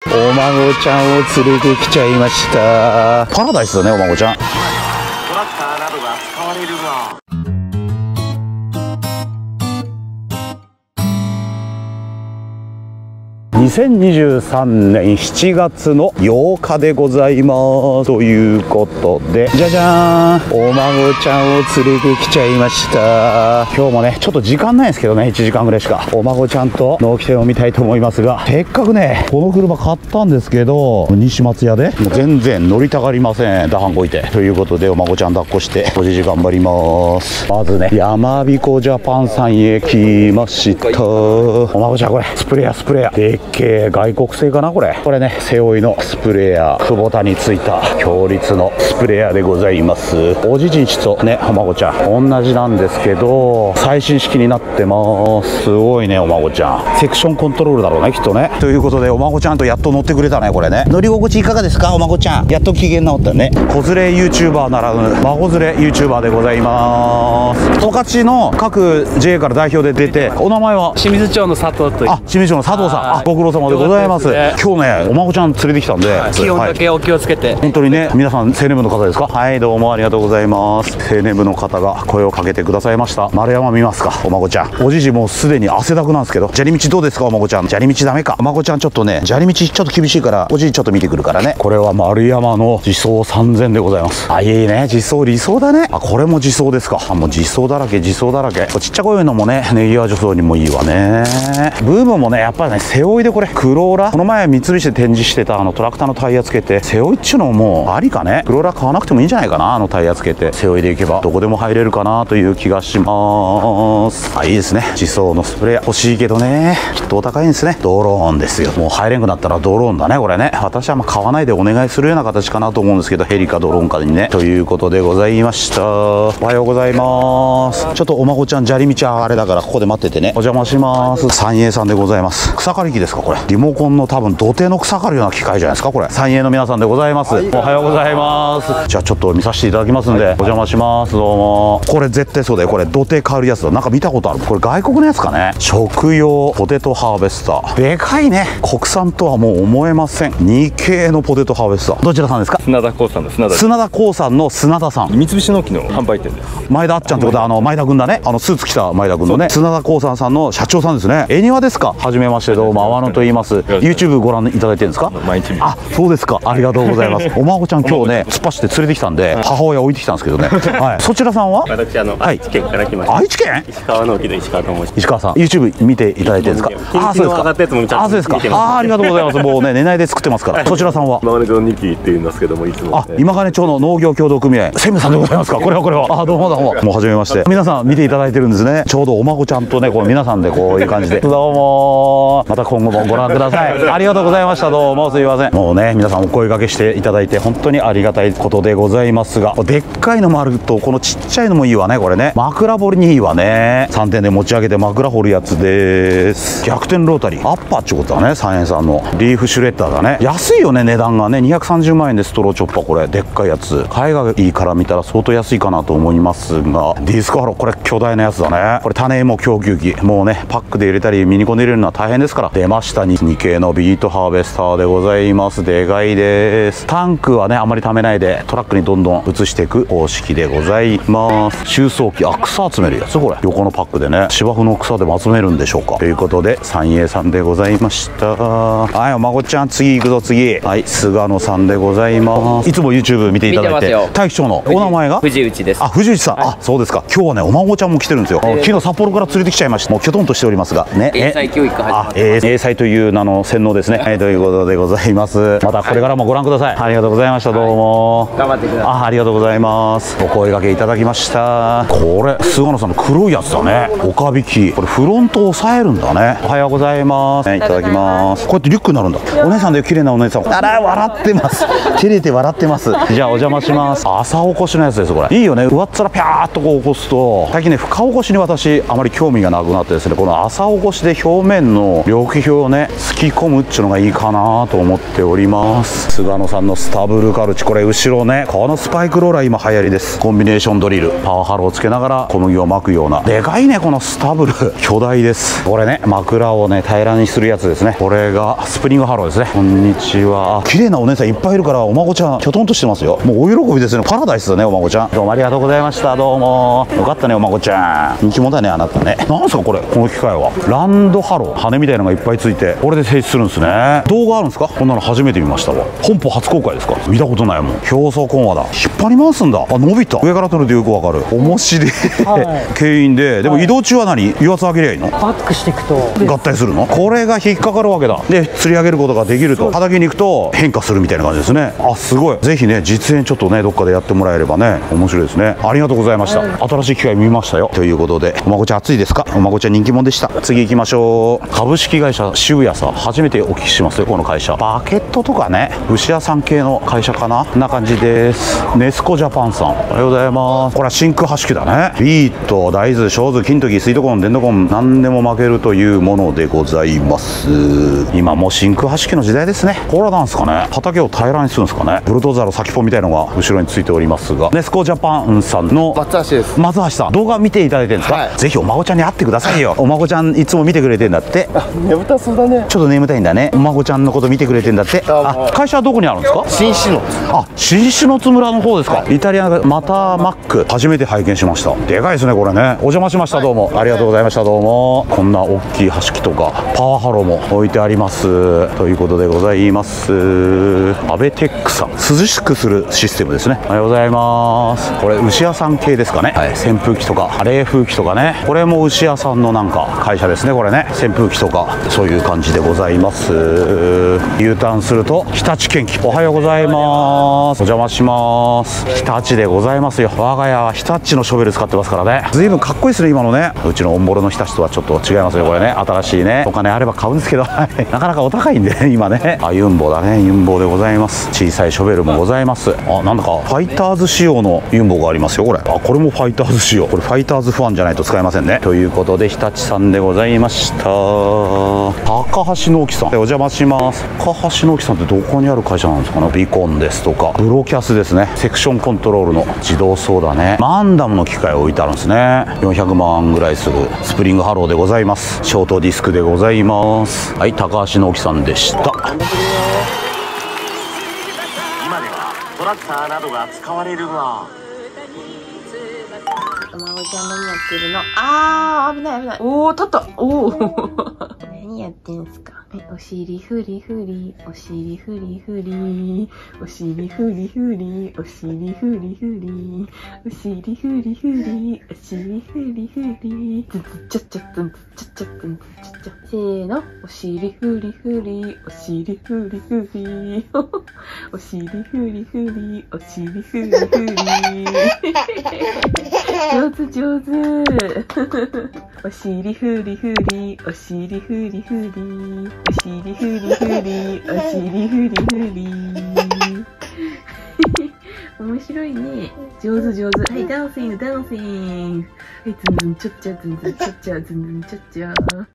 お孫ちゃんを連れてきちゃいました。パラダイスだね、お孫ちゃん。トラクターなどが使われるが。2023年7月の8日でございます。ということで、じゃじゃーん、お孫ちゃんを連れてきちゃいました。今日もね、ちょっと時間ないんですけどね、1時間ぐらいしか。お孫ちゃんと納期店を見たいと思いますが、せっかくね、この車買ったんですけど、西松屋で、もう全然乗りたがりません。ダハンこいて。ということで、お孫ちゃん抱っこして、おじじ頑張ります。まずね、山彦ジャパンさんへ来ました。お孫ちゃんこれ、スプレーヤー、スプレーヤー。でっけえ外国製かなこれ。これね、背負いのスプレーヤー。久保田についた強烈のスプレーヤーでございます。おじじんちとね、お孫ちゃん。同じなんですけど、最新式になってます。すごいね、お孫ちゃん。セクションコントロールだろうね、きっとね。ということで、お孫ちゃんとやっと乗ってくれたね、これね。乗り心地いかがですか、お孫ちゃん。やっと機嫌直ったね。子連れ YouTuber ならぬ、孫連れ YouTuber でございます。十勝の各 JA から代表で出て、お名前は清水町の佐藤という。 あ、清水町の佐藤さん。あ、ご苦労様でございます。今日ね、お孫ちゃん連れてきたんで、 気温だけお気をつけて。 本当にね、皆さん青年部の方ですか。はい、どうもありがとうございます。青年部の方が声をかけてくださいました。丸山見ますか、お孫ちゃん。おじじもうすでに汗だくなんですけど、砂利道どうですか、お孫ちゃん。砂利道ダメか。お孫ちゃんちょっとね、砂利道ちょっと厳しいから、おじいちょっと見てくるからね。これは丸山の自走3000でございます。あ、いいね、自走理想だね。あ、これも自走ですか。あ、もう自走だらけ、自走だらけ。ちっちゃこいのもね、ネギワ助走にもいいわね。ブームもね、やっぱりね、背負いでこれ、クローラ、この前三菱で展示してたトラクターのタイヤつけて、背負いっちゅうのもありかね。クローラ買わなくてもいいんじゃないかな、タイヤつけて。背負いでいけば、どこでも入れるかなという気がします。あ、いいですね。自走のスプレー欲しいけどね、きっとお高いんですね。ドローンですよ。もう入れんくなったらドローンだね、これね。私はまあ買わないでお願いするような形かなと思うんですけど、ヘリかドローンかにね。ということでございました。おはようございます。ちょっとお孫ちゃん砂利道はあれだからここで待っててね。お邪魔します。三栄さんでございます。草刈り機ですかこれ。リモコンの多分土手の草刈るような機械じゃないですかこれ。三栄の皆さんでございます。おはようございます。じゃあちょっと見させていただきますんで、お邪魔します。どうも。これ絶対そうだよ。これ土手刈るやつだ。なんか見たことある。これ外国のやつかね。食用ポテトハーベスター。でかいね。国産とはもう思えません。2K のポテトハーベスター。どちらさんですか。 砂田興産の砂田興産の砂田さん。 三菱農機の販売店です。 前田あっちゃんってことは前田君だね。スーツ着た前田君のね。砂田興産さんの社長さんですね。恵庭ですか。はじめまして、どうも阿波野と言います。YouTube ご覧いただいてるんですか。 毎日。 あ、そうですか。ありがとうございます。お孫ちゃん今日ね、突っ走って連れてきたんで、母親置いてきたんですけどね。はい。そちらさんは。 私愛知県から来ました。 愛知県。 石川農機の石川と申します。 石川さん、YouTube 見ていただいてるんですか。 あ、そうですか。 あ、そうですか。あ、ありがとうございます。もうね、寝ないで作ってますから。そちらさんは。 今金町2期って言うんですけども、いつも。 あ、今金町の農業協同組合専務さんでございますか。これは。あ、どうもどうも。もう初めまして。皆さん見ていただいてるんですね。ちょうどお孫ちゃんとね、こう皆さんでこういう感じで。どうも。また今後もご覧ください。ありがとうございました。どうもすいません。もうね、皆さんお声掛けしていただいて本当にありがたいことでございますが、でっかいのもあるとこのちっちゃいのもいいわね。これね、枕掘りにいいわね。3点で持ち上げて枕掘るやつです。逆転ロータリーアッパーってことだね。三円さんのリーフシュレッダーだね。安いよね、値段がね。230万円でストローチョッパー。これでっかいやつ、海外いいから見たら相当安いかなと思いますが、ディスコハロー、これ巨大なやつだね。これ種芋供給機、もうねパックで入れたりミニコンで入れるのは大変ですから。出ました、2K のビートハーベスターでございます。でかいです。タンクはねあんまり溜めないでトラックにどんどん移していく方式でございます。収送機、あ、草集めるやつ。これ横のパックでね、芝生の草でも集めるんでしょうか。ということで三栄さんでございました。はい、お孫ちゃん次行くぞ。次、はい、菅野さんでございます。いつも YouTube 見ていただいて。大気町のお名前が藤内です。 あ、藤内さん、はい、あ、そうですか。今日はねお孫ちゃんも来てるんですよ。昨日札幌から連れてきちゃいました。もうきょとんとしておりますがね。 英才教育始まって。 英才という名の洗脳ですね。はい、ということでございます。またこれからもご覧ください。ありがとうございました。どうも。 頑張ってください。 ありがとうございます。お声掛けいただきました。これ菅野さんの黒いやつだね。岡引き。これフロントを押さえるんだね。おはようございます。いただきます。こうやってリュックになるんだ。お姉さんで綺麗なお姉さん。あら、笑ってます。照れて笑ってます。じゃあお邪魔します。朝起こしのやつです。これいいよね。上っ面ピャーっとこう起こすと、最近ね深起こしに私あまり興味がなくなってですね、この朝起こしで表面の緑肥をとね突き込むっちゅうのがいいかなと思っております。菅野さんのスタブルカルチ、これ後ろね、このスパイクローラー今流行りです。コンビネーションドリル、パワーハローをつけながら小麦を巻くような、でかいねこのスタブル巨大です。これね枕をね平らにするやつですね。これがスプリングハローですね。こんにちは。綺麗なお姉さんいっぱいいるから、お孫ちゃんきょとんとしてますよ。もうお喜びですね。パラダイスだねお孫ちゃん。どうもありがとうございました。どうもよかったねお孫ちゃん、人気者だねあなたね。なんすかこれ、この機械はランドハロー、羽みたいなのがいっぱいついて、これで静止するんですね。動画あるんですか？こんなの初めて見ましたわ。本邦初公開ですか？見たことないもん。表層コンワだ。引っ張り回すんだ。あ、伸びた。上から撮るとよくわかる。面白い、牽引で。でも移動中は何、油圧上げりゃいいの？ バックしていくと合体するの？これが引っかかるわけだ。で釣り上げることができると、畑に行くと変化するみたいな感じですね。あ、すごい。ぜひね実演ちょっとねどっかでやってもらえればね面白いですね。ありがとうございました、新しい機械見ましたよ。ということで、お孫ちゃん暑いですか？お孫ちゃん人気者でした。次行きましょう。株式会社渋谷さん、初めてお聞きしますよこの会社。バケットとかね、牛屋さん系の会社かな。こんな感じです。ネスコジャパンさん、おはようございます。これは真空ハ式だね。ビート、大豆、小豆、金時、スイートコーン、デンドコーン、何でも負けるというものでございます。今もう真空ハ式の時代ですね。これはなんですかね、畑を平らにするんですかね。ブルドーザーの先っぽみたいのが後ろについておりますが、ネスコジャパンさんの松橋です。 松橋さん、動画見ていただいてるんですか？ はい、 ぜひお孫ちゃんに会ってくださいよ。お孫ちゃんいつも見てくれてんだって。 眠たそうだね。 ちょっと眠たいんだね。お孫ちゃんのこと見てくれてんだって。あ、会社はどこにあるんですか？ 新市の。 あ、新篠津村の方ですか。イタリアのマターマック、初めて拝見しました。でかいですねこれね。お邪魔しました。どうもありがとうございました。どうも。こんな大きい箸器とかパワーハローも置いてありますということでございます。アベテックさん、涼しくするシステムですね。おはようございます。これ牛屋さん系ですかね。はい、扇風機とか冷風機とかね、これも牛屋さんのなんか会社ですね。これね、扇風機とかそういう感じでございます。U ターンすると日立建機、おはようございます。お邪魔します。日立でございますよ。我が家は日立のショベル使ってますからね。随分かっこいいですね今のね。うちのオンボロの日立とはちょっと違いますよこれね。新しいね。お金あれば買うんですけどなかなかお高いんでね今ね。あ、ユンボだね。ユンボでございます。小さいショベルもございます。あ、なんだかファイターズ仕様のユンボがありますよこれ。あ、これもファイターズ仕様。これファイターズファンじゃないと使えませんね。ということで日立さんでございました。高橋直樹さん、お邪魔します。高橋直樹さんってどこにある会社なんですかね。ビコンですとかブロキャスですね。セクションコントロールの自動操だね。マンダムの機械置いてあるんですね。400万ぐらいするスプリングハローでございます。ショートディスクでございます。はい、高橋直樹さんでした。 今ではトラクターなどが使われるが、 お孫ちゃん何やってるの？あー、危ない危ない。おー、立った。おー。何やってんすか？お尻フリフリ、お尻フリフリ、お尻フリフリ、お尻フリフリ、お尻フリフリ、お尻フリフリ、ツンツチャチャツンツチャチャツンツチャチャ。せーの、お尻フリフリ、お尻フリフリ、お尻フリフリ、お尻フリフリ。上手上手。お尻フリフリ、お尻フリフリ、お尻フリフリ、お尻フリフリ。面白いね。上手上手。はい、ダンシングダンシング。はい、ズンズンチョッチャズンズンチョッチャズンズンチョッチャ。